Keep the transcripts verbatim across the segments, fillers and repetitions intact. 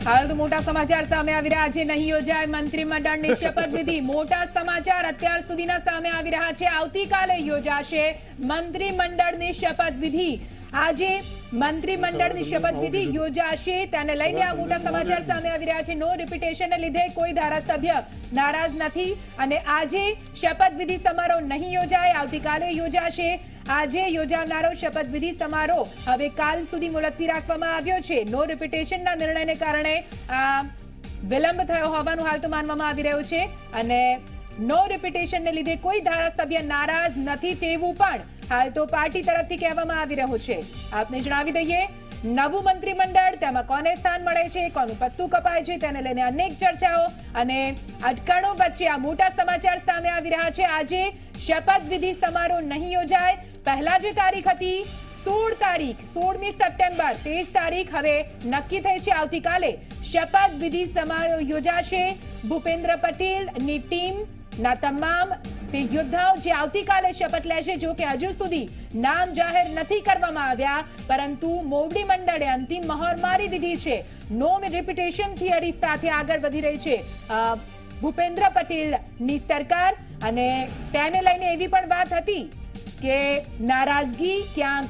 हाल तो मोटा समाचार सामे આવી રહ્યા છે। નહીં યોજાય મંત્રીમંડળની શપથવિધિ। મોટા સમાચાર અત્યાર સુધીના સામે આવી રહ્યા છે। આવતીકાલે યોજાશે મંત્રીમંડળની શપથવિધિ। આજે મંત્રીમંડળની શપથવિધિ યોજાશે, તેને લઈને આ મોટા સમાચાર સામે આવી રહ્યા છે। નો રિપીટેશનને લીધે કોઈ ધારાસભ્ય નારાજ નથી અને આજે શપથવિધિ સમારોહ નહીં યોજાય, આવતીકાલે યોજાશે। આજે યોજાનારો શપથવિધિ સમારોહ હવે કાલ સુધી મુલતવી રાખવામાં આવ્યો છે। નો રિપીટેશનના નિર્ણયને કારણે આ વિલંબ થયો હોવાનું હાલ તો માનવામાં આવી રહ્યું છે અને નો રિપીટેશનને લીધે કોઈ ધારાસભ્ય નારાજ નથી તેવું પણ હાલ તો પાર્ટી તરફથી કહેવામાં આવી રહ્યું છે। આપને જણાવી દઈએ, નવું મંત્રીમંડળ, તેમાં કોને સ્થાન મળે છે, કોનું પત્તું કપાય છે, તેને લઈને અનેક ચર્ચાઓ અને અટકણો વચ્ચે આ મોટા સમાચાર સામે આવી રહ્યા છે। આજે શપથવિધિ સમારોહ નહીં યોજાય। પહેલા જે તારીખ હતી સોળ તારીખ સોળમી સપ્ટેમ્બર, તે જ તારીખ હવે નક્કી થઈ છે। આવતીકાલે શપથવિધિ સમારોહ યોજાશે। ભૂપેન્દ્ર પટેલની ટીમના તમામ તે યોદ્ધાઓ જે આવતીકાલે શપથ લેશે, જો કે હજુ સુધી નામ જાહેર નથી કરવામાં આવ્યા, પરંતુ મોવડી મંડળે અંતિમ મહોર મારી દીધી છે। નો રિપીટેશન થિયરી સાથે આગળ વધી રહી છે ભૂપેન્દ્ર પટેલની સરકાર અને તેને લઈને એવી પણ વાત હતી કે નારાજગી ક્યાંક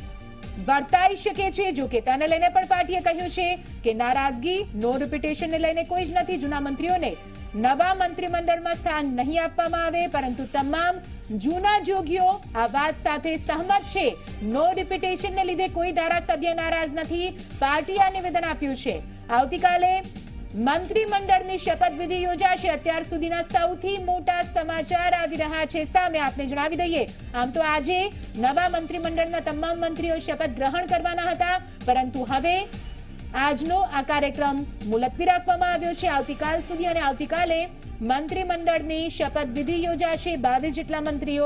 વર્તાઈ શકે છે। જો કે તેને લઈને પણ પાર્ટીએ કહ્યું છે કે નારાજગી નો રિપીટેશનને લઈને કોઈ જ નથી। જૂના મંત્રીઓને નવા મંત્રીમંડળમાં સ્થાન નહીં આપવામાં આવે, પરંતુ તમામ જૂના જોગીઓ આ વાત સાથે સહમત છે। નો રિપીટેશનને લીધે કોઈ ધારાસભ્ય નારાજ નથી। પાર્ટીએ આ નિવેદન આપ્યું છે। આવતીકાલે મંત્રીમંડળની શપથવિધિ યોજાશે। અત્યાર સુધીના સૌથી મોટા સમાચાર આવી રહ્યા છે સામે। આપને જણાવી દઈએ, આમ તો આજે નવા મંત્રીમંડળના તમામ મંત્રીઓ શપથ ગ્રહણ કરવાના હતા, પરંતુ હવે આજનો આ કાર્યક્રમ મુલતવી રાખવામાં આવ્યો છે આવતીકાલ સુધી અને આવતીકાલે મંત્રીમંડળની શપથવિધિ યોજાશે। બાવીસ જેટલા મંત્રીઓ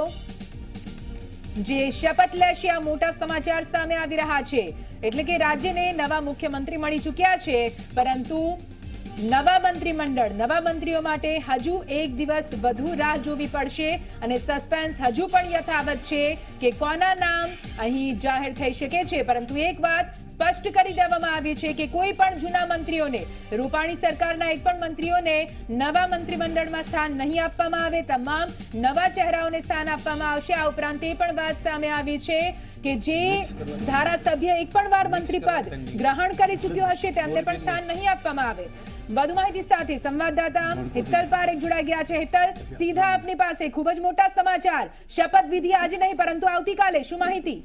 જે શપથ લેશે, આ મોટા સમાચાર સામે આવી રહ્યા છે। એટલે કે રાજ્યને નવા મુખ્યમંત્રી મળી ચૂક્યા છે, પરંતુ નવા મંત્રીમંડળ, નવા મંત્રીઓ માટે હજુ એક દિવસ વધુ રાહ જોવી પડશે અને સસ્પેન્સ હજુ પણ યથાવત છે કે કોના નામ અહીં જાહેર થઈ શકે છે। પરંતુ એક વાત સ્પષ્ટ કરી દેવામાં આવી છે કે કોઈ પણ જૂના મંત્રીઓને, રૂપાણી સરકારના એક પણ મંત્રીઓને નવા મંત્રીમંડળમાં સ્થાન નહીં આપવામાં આવે। તમામ નવા ચહેરાઓને સ્થાન આપવામાં આવશે। આ ઉપરાંત એ પણ વાત સામે આવી છે કે જે ધારાસભ્ય એક પણ વાર મંત્રી પદ ગ્રહણ કરી ચૂક્યો હશે, તેમને પણ સ્થાન નહીં આપવામાં આવે। વધુ માહિતી સાથે સંવાદદાતા હિતલ પારેખ જોડાઈ ગયા છે। હિતલ, સીધા આપની પાસે ખૂબ જ મોટા સમાચાર, શપથવિધિ આજે નહીં પરંતુ આવતીકાલે, શું માહિતી?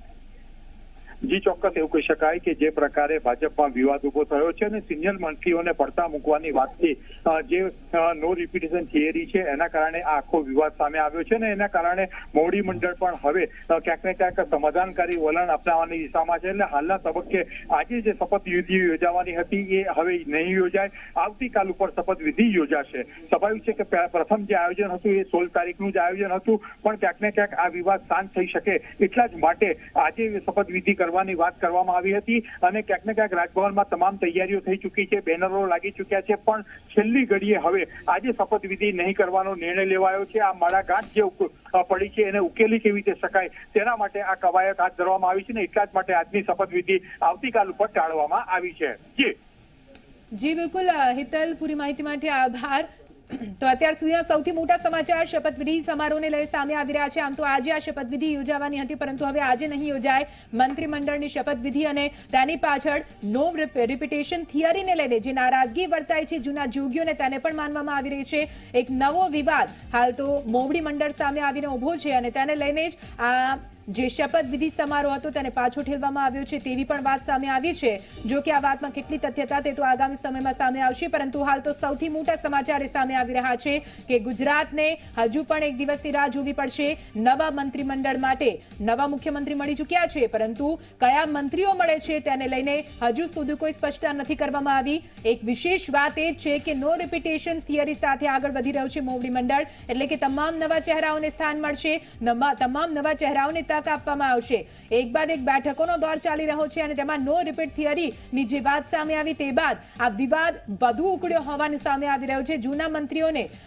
જી ચોક્કસ એવું કહી શકાય કે જે પ્રકારે ભાજપમાં વિવાદ ઉભો થયો છે અને સિનિયર મંત્રીઓને પડતા મૂકવાની વાતથી જે નો રિપીટેશન થિયરી છે એના કારણે આ આખો વિવાદ સામે આવ્યો છે અને એના કારણે મોવડી મંડળ પણ હવે ક્યાંક ને ક્યાંક સમાધાનકારી વલણ અપનાવવાની દિશામાં છે। એટલે હાલના તબક્કે આજે જે શપથવિધિ યોજાવાની હતી એ હવે નહીં યોજાય, આવતીકાલ ઉપર શપથવિધિ યોજાશે। સ્વાભાવિક છે કે પ્રથમ જે આયોજન હતું એ સોળ તારીખનું જ આયોજન હતું, પણ ક્યાંક ને ક્યાંક આ વિવાદ શાંત થઈ શકે એટલા જ માટે આજે શપથવિધિ કરવાની વાત કરવામાં આવી હતી અને ક્યાંક ને ક્યાંક રાજભવનમાં તમામ તૈયારીઓ થઈ ચૂકી છે, બેનરો લાગી ચૂક્યા છે, પણ છેલ્લી ઘડીએ હવે આજે શપથવિધિ નહીં કરવાનો નિર્ણય લેવાયો છે। આ માળાગાંઠ જે પડી છે એને ઉકેલી કેવી રીતે શકાય તેના માટે આ કવાયત હાથ ધરવામાં આવી છે ને એટલા જ માટે આજની શપથવિધિ આવતીકાલ ઉપર ટાળવામાં આવી છે। જી જી બિલકુલ હિતલ, પૂરી માહિતી માટે આભાર। તો અત્યાર સુધીના સૌથી મોટા સમાચાર શપથવિધિ સમારોહને લઈ સામે આવી રહ્યા છે। આમ તો આજે આ શપથવિધિ યોજાવાની હતી, પરંતુ હવે આજે નહીં યોજાય મંત્રીમંડળની શપથવિધિ અને તેની પાછળ નો રિપીટેશન થિયરીને લઈને જે નારાજગી વર્તાય છે જૂના જોગીઓને, તેને પણ માનવામાં આવી રહી છે। એક નવો વિવાદ હાલ તો મોવડી મંડળ સામે આવીને ઉભો છે અને તેને લઈને જ આ જે શપથવિધિ સમારોહ હતો તેને પાછો ઠેલવામાં આવ્યો છે તેવી પણ વાત સામે આવી છે। જો કે આ વાતમાં કેટલી તથ્યતા તે તો આગામી સમયમાં સામે આવશે, પરંતુ હાલ તો સૌથી મોટા સમાચાર એ સામે આવી રહ્યા છે કે ગુજરાતને હજુ પણ એક દિવસની રાહ જોવી પડશે નવા મંત્રીમંડળ માટે। નવા મુખ્યમંત્રી મળી ચૂક્યા છે, પરંતુ કયા મંત્રીઓ મળે છે તેને લઈને હજુ સુધી કોઈ સ્પષ્ટતા નથી કરવામાં આવી। એક વિશેષ વાત એ છે કે નો રિપીટેશન થિયરી સાથે આગળ વધી રહ્યું છે મોવડી મંડળ, એટલે કે તમામ નવા ચહેરાઓને સ્થાન મળશે, તમામ નવા ચહેરાઓને તક આપવામાં આવશે। એક બાદ એક બેઠકોનો દોર ચાલી રહ્યો છે અને તેમાં નો રિપીટ થિયરીની જે વાત સામે આવી તે બાદ આ વિવાદ વધુ ઉકળ્યો હોવાનું સામે આવી રહ્યું છે। જૂના મંત્રીઓને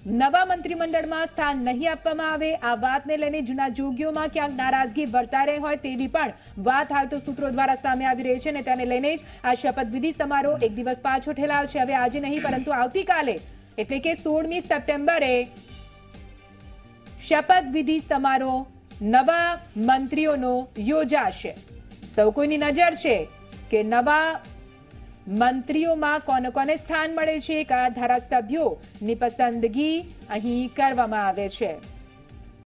નવા મંત્રીમંડળમાં સ્થાન નહીં આપવામાં આવે, આ વાતને લઈને જૂના જોગીઓમાં ક્યાંક નારાજગી વર્તાઈ રહી હોય તેવી પણ વાત હાલ તો સૂત્રો દ્વારા સામે આવી રહી છે અને તેને લઈને જ આ શપથવિધિ સમારોહ એક દિવસ પાછો ઠેલાયો છે. હવે આજે નહીં પરંતુ આવતીકાલે એટલે કે સોળમી સપ્ટેમ્બરે શપથવિધિ સમારોહ નવા મંત્રીઓનો યોજાશે. સૌ કોઈની નજર છે કે નવા મંત્રીઓમાં કોને કોને સ્થાન મળે છે, કયા ધારાસભ્યોની પસંદગી અહીં કરવામાં આવે છે.